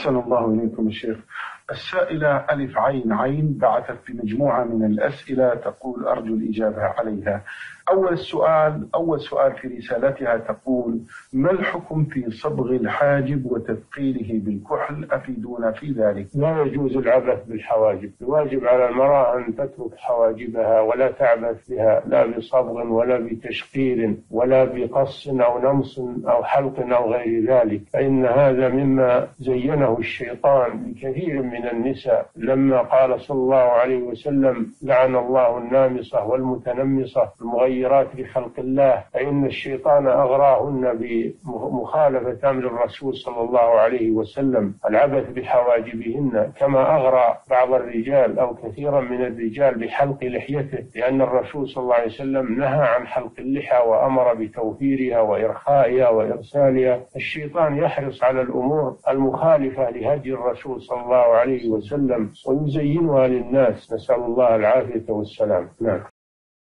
أحسن الله إليكم الشيخ. السائلة ألف عين عين بعثت بمجموعة من الأسئلة تقول أرجو الإجابة عليها. أول سؤال في رسالتها تقول: ما الحكم في صبغ الحاجب وتثقيله بالكحل؟ أفيدونا في ذلك. لا يجوز العبث بالحواجب، الواجب على المرأة أن تترك حواجبها ولا تعبث بها، لا بصبغ ولا بتشقير ولا بقص أو نمص أو حلق أو غير ذلك، فإن هذا مما زينه الشيطان لكثير من النساء، لما قال صلى الله عليه وسلم: لعن الله النامصة والمتنمصة المغيرات لخلق الله، فإن الشيطان أغراهن بمخالفة أمر الرسول صلى الله عليه وسلم العبث بحواجبهن، كما أغرى بعض الرجال أو كثيرا من الرجال بحلق لحيته، لأن الرسول صلى الله عليه وسلم نهى عن حلق اللحى وأمر بتوفيرها وإرخائها وإرسالها. الشيطان يحرص على الأمور المخالفة لهدي الرسول صلى الله عليه وسلم ويزينها للناس، نسأل الله العافية والسلام. نعم.